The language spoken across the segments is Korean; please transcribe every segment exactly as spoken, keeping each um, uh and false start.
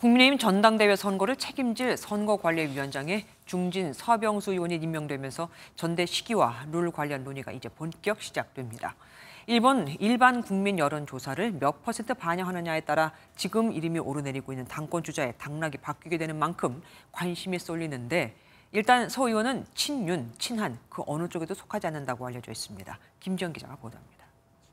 국민의힘 전당대회 선거를 책임질 선거관리위원장에 중진 서병수 의원이 임명되면서 전대 시기와 룰 관련 논의가 이제 본격 시작됩니다. 일본 일반 국민 여론조사를 몇 퍼센트 반영하느냐에 따라 지금 이름이 오르내리고 있는 당권 주자의 당락이 바뀌게 되는 만큼 관심이 쏠리는데 일단 서 의원은 친윤, 친한 그 어느 쪽에도 속하지 않는다고 알려져 있습니다. 김지영 기자가 보도합니다.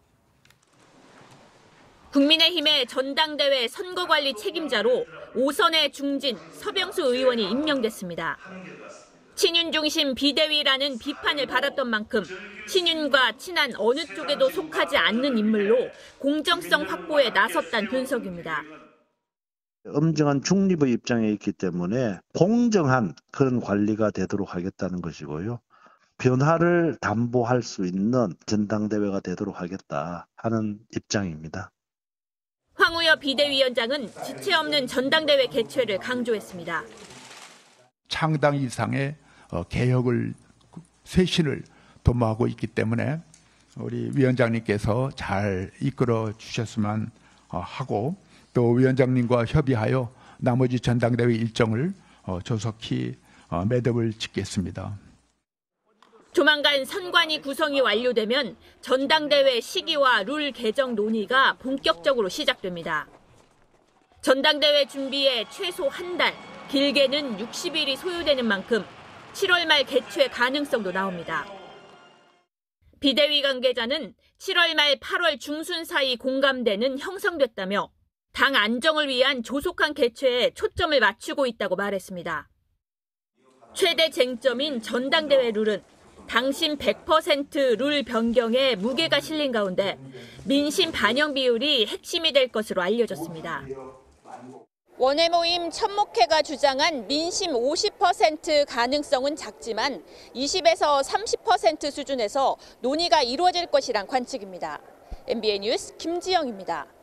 국민의힘의 전당대회 선거관리 책임자로 오선의 중진 서병수 의원이 임명됐습니다. 친윤 중심 비대위라는 비판을 받았던 만큼 친윤과 친한 어느 쪽에도 속하지 않는 인물로 공정성 확보에 나섰다는 분석입니다. 엄정한 중립의 입장에 있기 때문에 공정한 그런 관리가 되도록 하겠다는 것이고요. 변화를 담보할 수 있는 전당대회가 되도록 하겠다 하는 입장입니다. 황우여 비대위원장은 지체 없는 전당대회 개최를 강조했습니다. 창당 이상의 개혁을 쇄신을 도모하고 있기 때문에 우리 위원장님께서 잘 이끌어 주셨으면 하고 또 위원장님과 협의하여 나머지 전당대회 일정을 조속히 매듭을 짓겠습니다. 조만간 선관위 구성이 완료되면 전당대회 시기와 룰 개정 논의가 본격적으로 시작됩니다. 전당대회 준비에 최소 한 달, 길게는 육십 일이 소요되는 만큼 칠월 말 개최 가능성도 나옵니다. 비대위 관계자는 칠월 말 팔월 중순 사이 공감대는 형성됐다며 당 안정을 위한 조속한 개최에 초점을 맞추고 있다고 말했습니다. 최대 쟁점인 전당대회 룰은 당심 백 퍼센트 룰 변경에 무게가 실린 가운데 민심 반영 비율이 핵심이 될 것으로 알려졌습니다. 원외 모임 천목회가 주장한 민심 오십 퍼센트 가능성은 작지만 이십에서 삼십 퍼센트 수준에서 논의가 이루어질 것이란 관측입니다. 엠비엔 뉴스 김지영입니다.